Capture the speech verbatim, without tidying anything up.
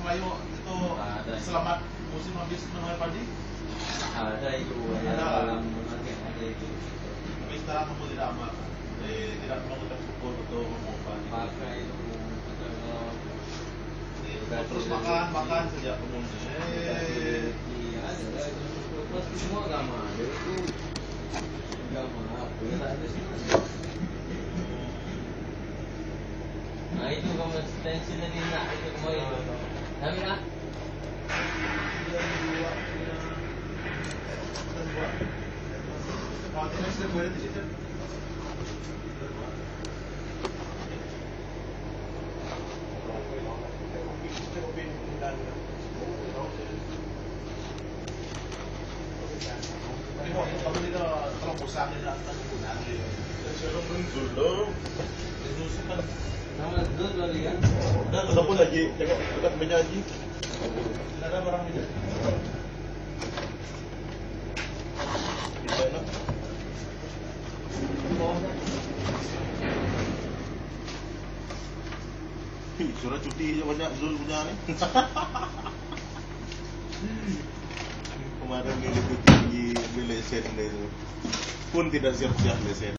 kayu itu ada. Selamat musim habis menuai padi? Ada itu, ada dalam bagian ada itu. Tapi sekarang kamu tidak amat, eh, tidak perlu kita syukur untuk memupah. Pakai itu, kita terus makan makan sejak kemudian. Eh, iya ada itu pasti semua agama ada itu agama apa ya ada sih. Nah itu kamu ekstensi tadi nak itu kemarin. Tapi nak kalau tidak sudah boleh di situ. Kamu itu kalau bosan di dalam penggunaan dia, sudah muncul dong. Itu kan nama dulu lagi kan. Dah ketemu lagi, dekat dekat meja lagi. Tidak ada barang meja. Bisa nak? Ih, surat cuti je banyak Zul punya ni. Kemarin dia cuti pergi ambil lesen dia tu. Pun tidak siap-siap lesen.